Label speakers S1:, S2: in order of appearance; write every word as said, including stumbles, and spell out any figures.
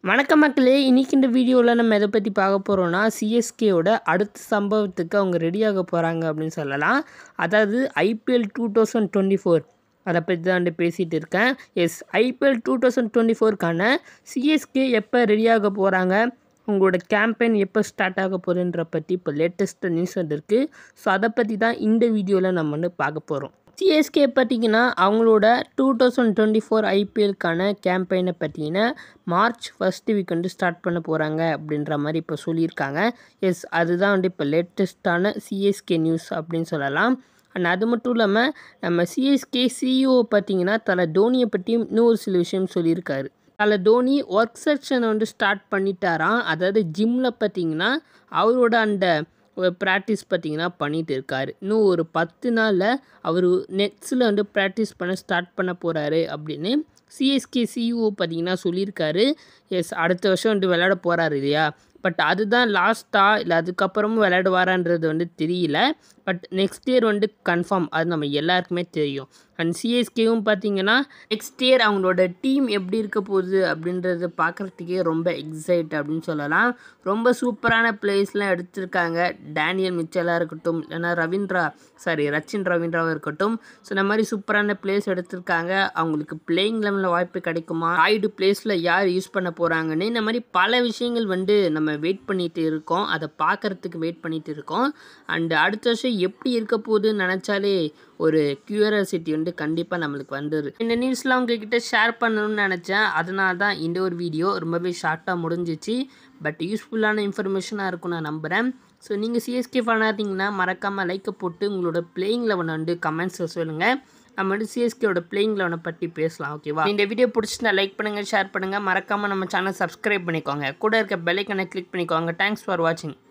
S1: வணக்கம் மக்களே, இன்னைக்கு இந்த வீடியோவில் நம்ம எதை பற்றி பார்க்க போகிறோம்னா சிஎஸ்கேயோட அடுத்த சம்பவத்துக்கு அவங்க ரெடியாக போகிறாங்க அப்படின்னு சொல்லலாம். அதாவது IPL two thousand twenty four அதை பற்றி தான் வந்து பேசிகிட்டு இருக்கேன். Yes, IPL two thousand twenty ஃபோருக்கான சிஎஸ்கே எப்போ ரெடியாக போகிறாங்க, உங்களோட கேம்பெயின் எப்போ ஸ்டார்ட் ஆக போகுதுன்ற பற்றி இப்போ லேட்டஸ்ட்டு நியூஸ் வந்துருக்கு. ஸோ அதை பற்றி தான் இந்த வீடியோவில் நம்ம வந்து பார்க்க போகிறோம். சிஎஸ்கே பார்த்திங்கன்னா அவங்களோட டூ தௌசண்ட் டுவெண்ட்டி ஃபோர் ஐபிஎல்க்கான கேம்பெயினை பார்த்திங்கன்னா மார்ச் ஃபஸ்ட்டு வீக் வந்து ஸ்டார்ட் பண்ண போகிறாங்க அப்படின்ற மாதிரி இப்போ சொல்லியிருக்காங்க. எஸ், அதுதான் வந்து இப்போ லேட்டஸ்ட்டான சிஎஸ்கே நியூஸ் அப்படின்னு சொல்லலாம். அண்ட் அது மட்டும் இல்லாமல் நம்ம சிஎஸ்கே சிஇஓ பார்த்திங்கன்னா தலை தோனியை பற்றியும் இன்னொரு சில விஷயம் சொல்லியிருக்காரு. தலை தோனி ஒர்க் செக்ஷனை வந்து ஸ்டார்ட் பண்ணிட்டாராம். அதாவது ஜிம்மில் பார்த்திங்கன்னா அவரோட அந்த ப்ராக்டிஸ் பார்த்திங்கன்னா பண்ணிகிட்டு இருக்கார். இன்னும் ஒரு பத்து நாளில் அவர் நெட்ஸில் வந்து ப்ராக்டிஸ் பண்ண ஸ்டார்ட் பண்ண போகிறாரு அப்படின்னு சிஎஸ்கே சிஇஓ பார்த்திங்கன்னா சொல்லியிருக்காரு. எஸ், அடுத்த வருஷம் வந்து விளையாட போகிறாரு இல்லையா, பட் அதுதான் லாஸ்ட்டாக இல்லை அதுக்கப்புறமும் விளையாடுவாரான்றது வந்து தெரியல. பட் நெக்ஸ்ட் இயர் வந்து கன்ஃபார்ம், அது நம்ம எல்லாருக்குமே தெரியும். அண்ட் சிஎஸ்கேவும் பார்த்திங்கன்னா நெக்ஸ்ட் இயர் அவங்களோட டீம் எப்படி இருக்க போகுது அப்படின்றத பார்க்குறதுக்கே ரொம்ப எக்ஸைட் அப்படின்னு சொல்லலாம். ரொம்ப சூப்பரான பிளேஸ்லாம் எடுத்திருக்காங்க. டேனியல் மிச்சலாக இருக்கட்டும், இல்லைனா ரவீந்திரா சாரி ரச்சின் ரவீந்திராவாக இருக்கட்டும். ஸோ இந்த மாதிரி சூப்பரான பிளேஸ் எடுத்திருக்காங்க. அவங்களுக்கு பிளேயிங் லெவலில் வாய்ப்பு கிடைக்குமா, ஆயிடு பிளேஸில் யார் யூஸ் பண்ண போகிறாங்கன்னு இந்த மாதிரி பல விஷயங்கள் வந்து நம்ம வெயிட் பண்ணிகிட்டு இருக்கோம். அதை பார்க்குறதுக்கு வெயிட் பண்ணிகிட்டு இருக்கோம். அண்டு அடுத்த வருஷம் எப்படி இருக்க போகுதுன்னு நினச்சாலே ஒரு க்யூரியாசிட்டி வந்து கண்டிப்பாக நம்மளுக்கு வந்துடுது. இந்த நியூஸ்லாம் உங்ககிட்ட ஷேர் பண்ணணும்னு நினச்சேன். அதனால தான் இந்த ஒரு வீடியோ ரொம்பவே ஷார்ட்டாக முடிஞ்சிச்சு. பட் யூஸ்ஃபுல்லான இன்ஃபர்மேஷனாக இருக்கும் நான் நம்புகிறேன். ஸோ நீங்கள் சிஎஸ்கே ஃபேனாக இருந்தீங்கன்னா மறக்காமல் லைக்கை போட்டு உங்களோட பிளேயிங் லெவனை வந்து கமெண்ட்ஸில் சொல்லுங்கள். நம்ம வந்து சிஎஸ்கேயோட பிளேயிங் லெவனை பற்றி பேசலாம். ஓகேவா? இந்த வீடியோ பிடிச்சிருந்தா லைக் பண்ணுங்கள், ஷேர் பண்ணுங்கள். மறக்காமல் நம்ம சேனல் சப்ஸ்கிரைப் பண்ணிக்கோங்க. கூட இருக்க பெல் ஐக்கனை கிளிக் பண்ணிக்கோங்க. தேங்க்ஸ் ஃபார் வாட்சிங்.